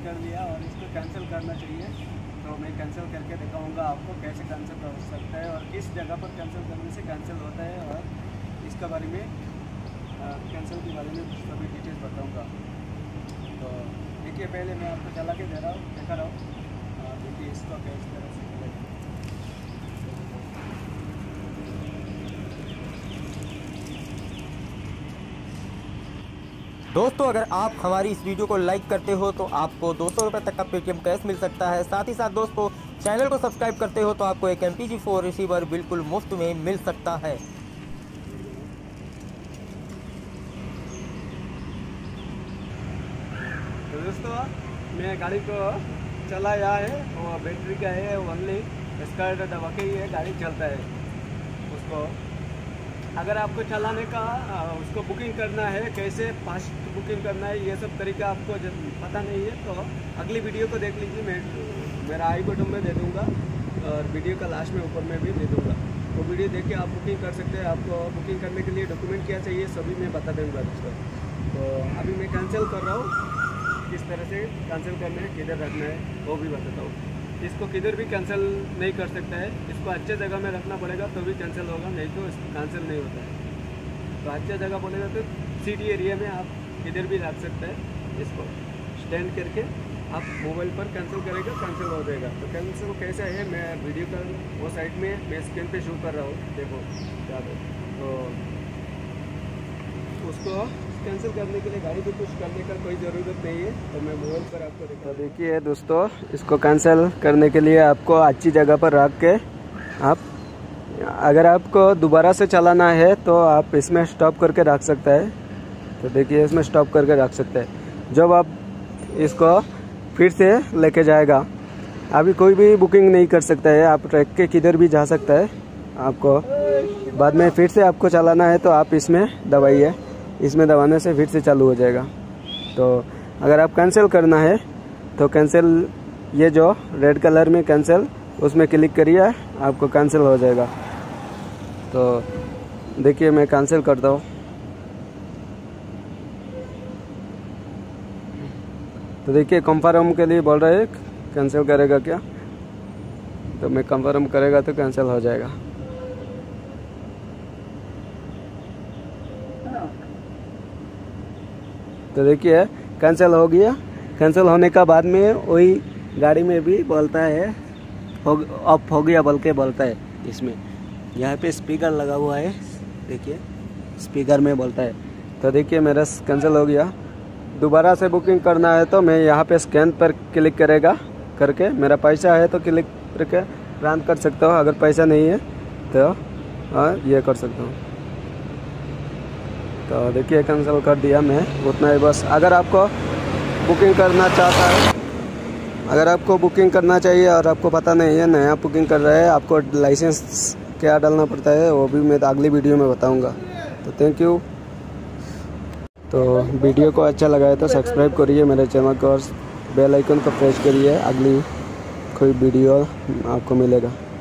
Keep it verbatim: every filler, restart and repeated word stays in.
कर लिया और इसको कैंसिल करना चाहिए। तो मैं कैंसिल करके दिखाऊंगा आपको कैसे कैंसिल कर सकता है और किस जगह पर कैंसिल करने से कैंसिल होता है और इसके बारे में कैंसिल के बारे में सभी डिटेल्स बताऊंगा। तो देखिए, पहले मैं आपको चला के दे रहा हूँ, दिखा रहा हूँ। देखिए इसको किस तरह से करें। दोस्तों, अगर आप हमारी इस वीडियो को लाइक करते हो तो आपको दो सौ रुपये तक का पेटीएम कैश मिल सकता है। साथ ही साथ दोस्तों, चैनल को सब्सक्राइब करते हो तो आपको एक M P G four receiver बिल्कुल मुफ्त में मिल सकता है। तो दोस्तों, मैं गाड़ी को चलाया है, वो बैटरी का है, ओनली इसका दबा के ये गाड़ी चलता है। उसको अगर आपको चलाने का उसको बुकिंग करना है, कैसे फास्ट बुकिंग करना है, ये सब तरीका आपको जब पता नहीं है तो अगली वीडियो को देख लीजिए। मैं मेरा आई बटन में दे दूंगा और वीडियो का लास्ट में ऊपर में भी दे दूंगा। तो वीडियो देख के आप बुकिंग कर सकते हैं। आपको बुकिंग करने के लिए डॉक्यूमेंट क्या चाहिए सभी मैं बता दूँगा दोस्तों। तो अभी मैं कैंसिल कर रहा हूँ, किस तरह से कैंसिल करना है, किधर रखना है वो भी बताता हूँ। इसको किधर भी कैंसिल नहीं कर सकता है, इसको अच्छे जगह में रखना पड़ेगा तो भी कैंसिल होगा, नहीं तो कैंसिल नहीं होता है। तो अच्छे जगह बोलेगा तो सिटी एरिया में आप किधर भी रख सकते हैं। इसको स्टैंड करके आप मोबाइल पर कैंसिल करेगा, कैंसिल हो जाएगा। तो कैंसिल कैसा है, मैं वीडियो का वो साइड में मैं स्क्रीन पे शो कर रहा हूँ, देखो क्या। तो उसको कैंसिल करने के लिए गाड़ी भी कुछ करने का कोई ज़रूरत नहीं है। तो मैं मोबाइल पर आपको दिखा। तो देखिए दोस्तों, इसको कैंसिल करने के लिए आपको अच्छी जगह पर रख के आप, अगर आपको दोबारा से चलाना है तो आप इसमें स्टॉप करके रख सकते हैं। तो देखिए, इसमें स्टॉप करके रख सकते हैं। जब आप इसको फिर से लेके जाएगा, अभी कोई भी बुकिंग नहीं कर सकता है, आप ट्रैक के किधर भी जा सकता है। आपको बाद में फिर से आपको चलाना है तो आप इसमें दबाइए, इसमें दबाने से फिर से चालू हो जाएगा। तो अगर आप कैंसिल करना है तो कैंसिल, ये जो रेड कलर में कैंसिल, उसमें क्लिक करिए, आपको कैंसिल हो जाएगा। तो देखिए, मैं कैंसिल करता हूँ। तो देखिए, कंफर्म के लिए बोल रहा है कैंसिल करेगा क्या, तो मैं कंफर्म करेगा तो कैंसिल हो जाएगा। तो देखिए, कैंसिल हो गया। कैंसिल होने का बाद में वही गाड़ी में भी बोलता है ऑफ हो गया, बोल के बोलता है। इसमें यहाँ पे स्पीकर लगा हुआ है, देखिए स्पीकर में बोलता है। तो देखिए, मेरा कैंसिल हो गया। दोबारा से बुकिंग करना है तो मैं यहाँ पे स्कैन पर क्लिक करेगा करके, मेरा पैसा है तो क्लिक करके ट्रांसफर कर सकता हूँ। अगर पैसा नहीं है तो हाँ, ये कर सकता हूँ। तो देखिए, कैंसिल कर दिया मैं, उतना ही बस। अगर आपको बुकिंग करना चाहता है, अगर आपको बुकिंग करना चाहिए और आपको पता नहीं है, नया बुकिंग कर रहे हैं, आपको लाइसेंस क्या डालना पड़ता है वो भी मैं अगली वीडियो में बताऊंगा। तो थैंक यू। तो वीडियो को अच्छा लगा है तो सब्सक्राइब करिए मेरे चैनल को और बेल आइकन को प्रेस करिए, अगली कोई वीडियो आपको मिलेगा।